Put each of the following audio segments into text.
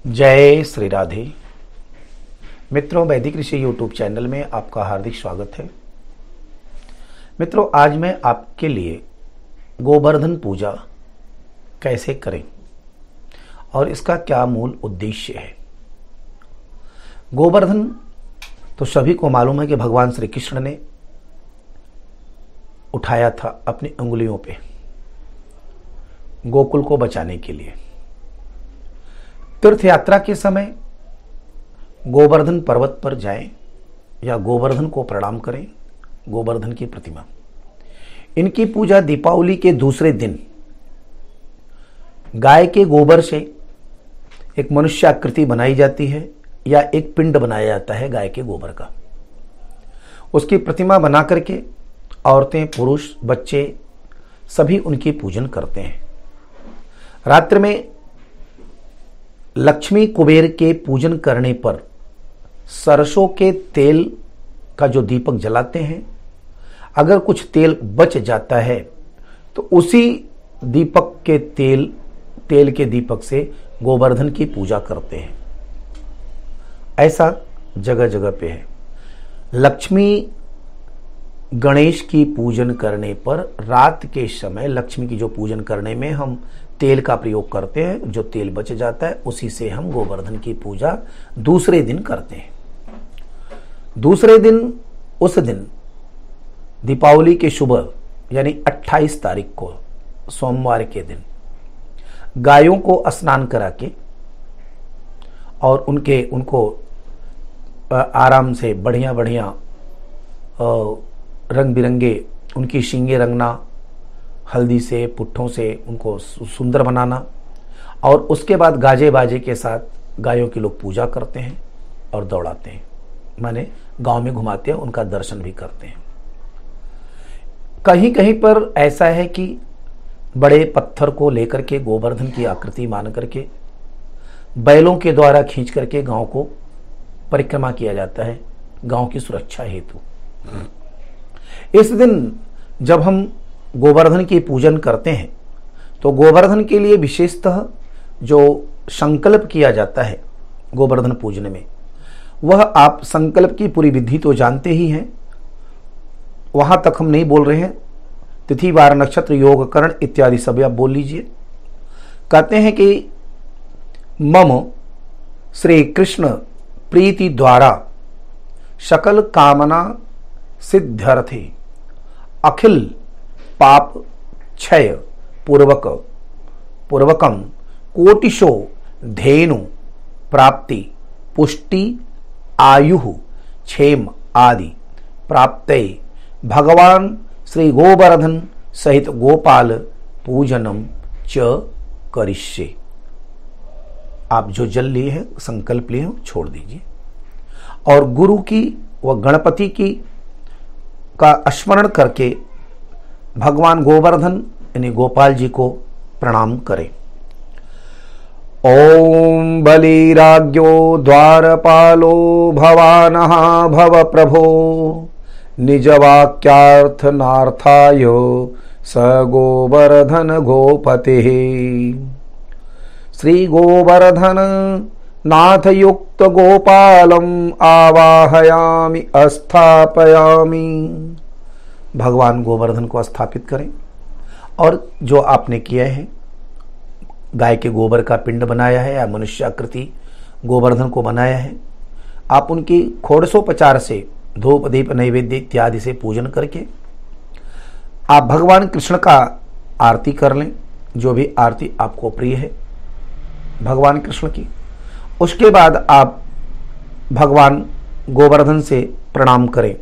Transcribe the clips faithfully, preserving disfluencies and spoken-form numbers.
जय श्री राधे। मित्रों, वैदिक ऋषि यूट्यूब चैनल में आपका हार्दिक स्वागत है। मित्रों, आज मैं आपके लिए गोवर्धन पूजा कैसे करें और इसका क्या मूल उद्देश्य है। गोवर्धन तो सभी को मालूम है कि भगवान श्री कृष्ण ने उठाया था अपनी उंगलियों पे गोकुल को बचाने के लिए। तीर्थ यात्रा के समय गोवर्धन पर्वत पर जाएं या गोवर्धन को प्रणाम करें। गोवर्धन की प्रतिमा, इनकी पूजा दीपावली के दूसरे दिन गाय के गोबर से एक मनुष्य आकृति बनाई जाती है या एक पिंड बनाया जाता है गाय के गोबर का। उसकी प्रतिमा बना करके औरतें, पुरुष, बच्चे सभी उनकी पूजन करते हैं। रात्रि में लक्ष्मी कुबेर के पूजन करने पर सरसों के तेल का जो दीपक जलाते हैं, अगर कुछ तेल बच जाता है तो उसी दीपक के तेल तेल के दीपक से गोवर्धन की पूजा करते हैं। ऐसा जगह जगह पे है। लक्ष्मी गणेश की पूजन करने पर रात के समय लक्ष्मी की जो पूजन करने में हम तेल का प्रयोग करते हैं, जो तेल बच जाता है उसी से हम गोवर्धन की पूजा दूसरे दिन करते हैं। दूसरे दिन, उस दिन दीपावली के सुबह यानी अट्ठाईस तारीख को सोमवार के दिन गायों को स्नान करा के और उनके उनको आराम से बढ़िया बढ़िया रंग बिरंगे उनकी सींगे रंगना, हल्दी से, पुट्ठों से उनको सुंदर बनाना, और उसके बाद गाजे बाजे के साथ गायों की लोग पूजा करते हैं और दौड़ाते हैं, माने गांव में घुमाते हैं, उनका दर्शन भी करते हैं। कहीं कहीं पर ऐसा है कि बड़े पत्थर को लेकर के गोवर्धन की आकृति मान करके बैलों के द्वारा खींच करके गांव को परिक्रमा किया जाता है गांव की सुरक्षा हेतु। इस दिन जब हम गोवर्धन की पूजन करते हैं तो गोवर्धन के लिए विशेषतः जो संकल्प किया जाता है गोवर्धन पूजन में, वह आप संकल्प की पूरी विधि तो जानते ही हैं, वहां तक हम नहीं बोल रहे हैं। तिथि, वार, नक्षत्र, योग, करण इत्यादि सभी आप बोल लीजिए। कहते हैं कि मम श्री कृष्ण प्रीति द्वारा सकल कामना सिद्ध्यर्थे अखिल पाप क्षय पूर्वक पूर्वकम कोटिशो धेनु प्राप्ति पुष्टि आयु क्षेम आदि प्राप्ते भगवान श्री गोवर्धन सहित गोपाल पूजनम च करिष्ये। आप जो जल लिए हैं, संकल्प लिए हैं, छोड़ दीजिए और गुरु की व गणपति की का स्मरण करके भगवान गोवर्धन यानी गोपाल जी को प्रणाम करें। ओम बलिराज्ञो द्वारपालो भवानः भव प्रभो निजवाक्यार्थ नार्थाय स गोवर्धन गोपते। श्री गोवर्धन नाथ युक्त गोपालम आवाहयामि अस्थापयामि। भगवान गोवर्धन को स्थापित करें और जो आपने किया है, गाय के गोबर का पिंड बनाया है या मनुष्याकृति गोवर्धन को बनाया है, आप उनकी षोडशोपचार से धूप, दीप, नैवेद्य इत्यादि से पूजन करके आप भगवान कृष्ण का आरती कर लें, जो भी आरती आपको प्रिय है भगवान कृष्ण की। उसके बाद आप भगवान गोवर्धन से प्रणाम करें।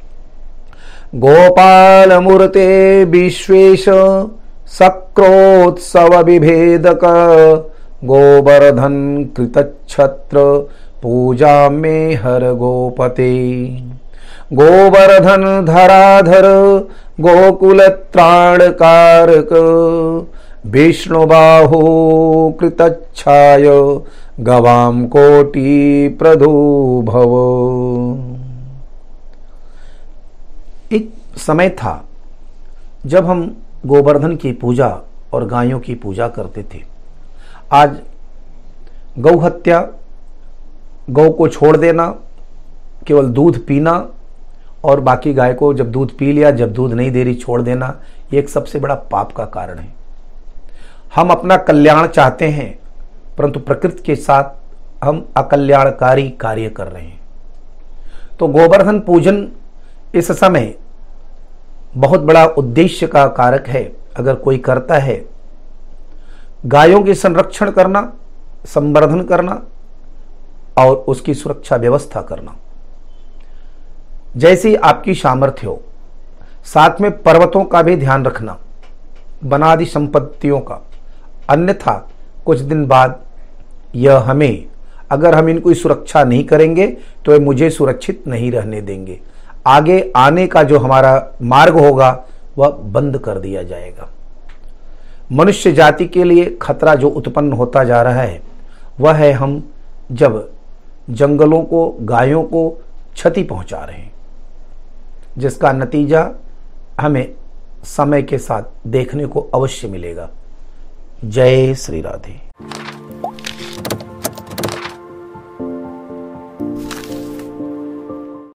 गोपाल मूर्ते विश्वेश सक्रोत्सव विभेदक गोवर्धन कृतच्छत्र पूजा में हर गोपते। गोवर्धन धराधर गोकुल त्राणकारक विष्णुबाहु कृतच्छाय गवाम कोटि प्रदो भव। एक समय था जब हम गोवर्धन की पूजा और गायों की पूजा करते थे। आज गौ हत्या, गौ को छोड़ देना, केवल दूध पीना और बाकी गाय को जब दूध पी लिया, जब दूध नहीं दे रही छोड़ देना, ये एक सबसे बड़ा पाप का कारण है। हम अपना कल्याण चाहते हैं परंतु प्रकृति के साथ हम अकल्याणकारी कार्य कर रहे हैं। तो गोवर्धन पूजन इस समय बहुत बड़ा उद्देश्य का कारक है। अगर कोई करता है, गायों के संरक्षण करना, संवर्धन करना और उसकी सुरक्षा व्यवस्था करना, जैसी आपकी सामर्थ्य हो। साथ में पर्वतों का भी ध्यान रखना, वनादि संपत्तियों का, अन्यथा कुछ दिन बाद यह हमें, अगर हम इनको सुरक्षा नहीं करेंगे तो ये मुझे सुरक्षित नहीं रहने देंगे। आगे आने का जो हमारा मार्ग होगा वह बंद कर दिया जाएगा। मनुष्य जाति के लिए खतरा जो उत्पन्न होता जा रहा है वह है हम जब जंगलों को, गायों को क्षति पहुंचा रहे हैं, जिसका नतीजा हमें समय के साथ देखने को अवश्य मिलेगा। जय श्री राधे।